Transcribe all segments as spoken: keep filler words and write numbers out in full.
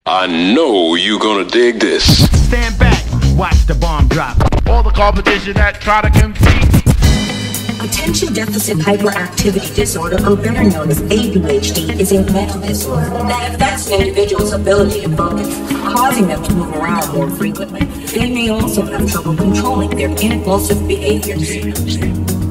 I know you gonna dig this. Stand back, watch the bomb drop. All the competition that try to compete. Attention Deficit Hyperactivity Disorder, or better known as A D H D, is a mental disorder that affects an individual's ability to focus, causing them to move around more frequently. They may also have trouble controlling their impulsive behaviors.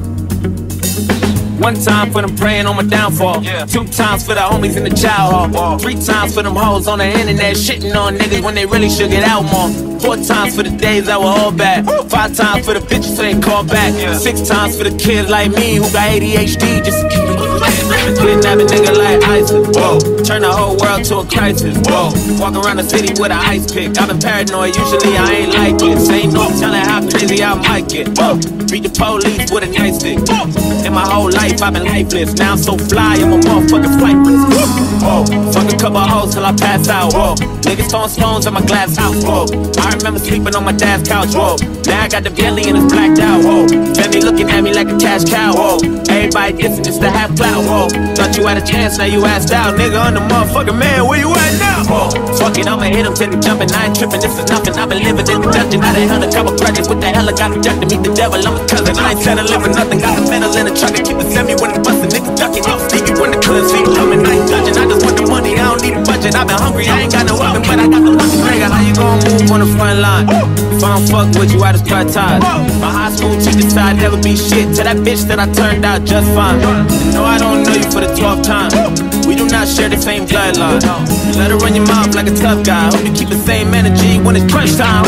One time for them praying on my downfall. Yeah. Two times for the homies in the child hall. Three times for them hoes on the internet shitting on niggas when they really should get out more. Four times for the days that were all bad. Five times for the bitches who ain't called back. Yeah. Six times for the kids like me who got A D H D just to keep kidnap a nigga like ISIS. Whoa. Turn the whole world to a crisis. Whoa. Walk around the city with an ice pick. I've been paranoid, usually I ain't like it. Ain't no telling how crazy I might get. Whoa. Beat the police with a nightstick. In my whole life I've been lifeless. Now I'm so fly, I'm a motherfucking flight risk. Whoa. Fuck a couple hoes till I pass out. Whoa. Niggas throwing stones at my glass house. Whoa. I remember sleeping on my dad's couch. Whoa. Now I got the belly and it's blacked out. Whoa. Family looking at me like a cash cow. Whoa. Everybody dissing just to have clout. Whoa. Thought you had a chance, now you asked out. Nigga, I'm the motherfucking man, where you at now? Whoa. Fuck it, I'ma hit him till he jumping. I ain't tripping, this is nothing. I've been living in the dungeon. I done held a couple grudges. What the hell I got rejected? Meet the devil, I'm a cousin. I ain't settling for nothing. Got the medal in the truck and keep it semi when it's bustin'. Niggas ducking off sneaky when the couldn't see coming. I ain't judging, I just want the money. I don't need a budget. I've been hungry, I ain't got no oven, but I got the money. Nigga, how you gon' move on the front line? If I don't fuck with you, I just cut ties. My high school teacher said I'd never be shit to that bitch that I turned out just fine. No, I don't know you for the twelfth time. We do not share the same bloodline. You let her run your mouth like a tough guy. Hope you keep the same energy when it's crunch time.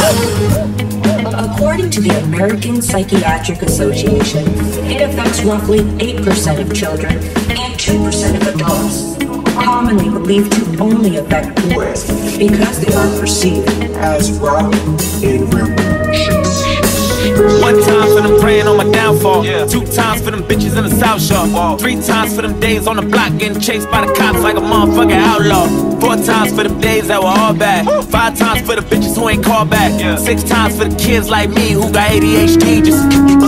According to the American Psychiatric Association, it affects roughly eight percent of children and two percent of adults, commonly believed to only affect boys because they are perceived as rough in relations. One time for them praying on my downfall. Yeah. Two times for them bitches in the South Shore. Whoa. Three times for them days on the block getting chased by the cops like a motherfucking outlaw. Four times for them days that were all bad. Five times for the bitches who ain't called back. Yeah. Six times for the kids like me who got A D H D just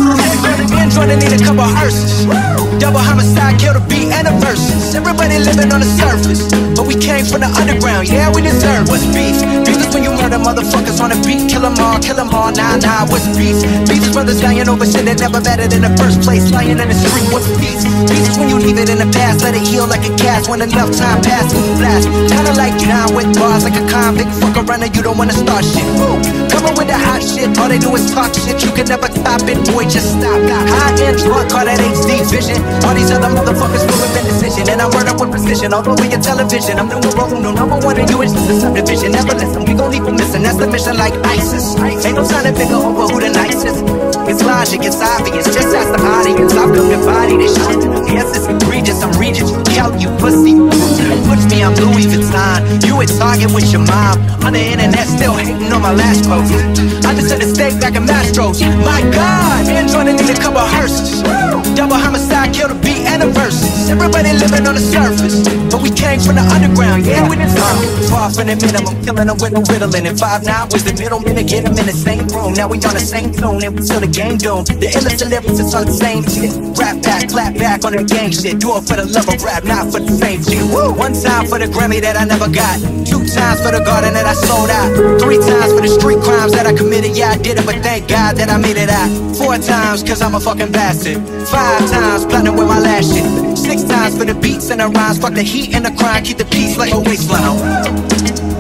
Everybody need a couple hearses. Double homicide, kill the beat and the verses. Everybody living on the surface, but we came from the underground, yeah, we deserve what's beef. Beef is when you murder motherfuckers on the beat. Kill them all, kill them all, nah, nah, what's beef? Beef is brothers lying over shit that never mattered in the first place. Lying in the street, what's beef? Beef is when you leave it in the past, let it heal like a cast. When enough time passes, you blast. Kinda like John with bars, like a convict. Fuck around and you don't wanna start shit. Woo. Coming with the hot shit, all they do is talk shit. You can never stop it, boy, just stop. Got high end drunk, call that H D vision. All these other motherfuckers full of indecision, and I word up with precision. All over your television, I'm numero uno, number one in you, it's just a subdivision. Never listen, we gon' leave them missing. That's the mission, like ISIS. Ain't no time to figure over who the nicest. It's logic, it's obvious. Just ask the audience. I've come to body this shit. Yes, it's egregious. I'm Regis. Count you pussy. Push me, I'm Louis Vuitton. You at Target with your mom. On the internet, still hating on my last post. I just said a steak back in Mastro's. My God, Android need a couple hearses. Double homicide, kill the beat and the verses. Everybody living on the surface, but we came from the underground, yeah, we deserve. Far from the minimum, killing them with no riddling. And five nine was the middle minute, get them in the same room. Now we on the same tune, and we till the game doomed. The illest deliverance is on the same shit. Rap back, clap back on the gang shit. Do it for the love of rap, not for the same shit. Woo. One time for the Grammy that I never got. Two times for the garden that I sold out. Three times for the street crimes that I committed. Yeah, I did it, but thank God that I made it out. Four times, cause I'm a fucking bastard. Five times, platinum with my last shit. Six times for the beats and the rhymes. Fuck the heat and the crime, keep the peace like a waistline.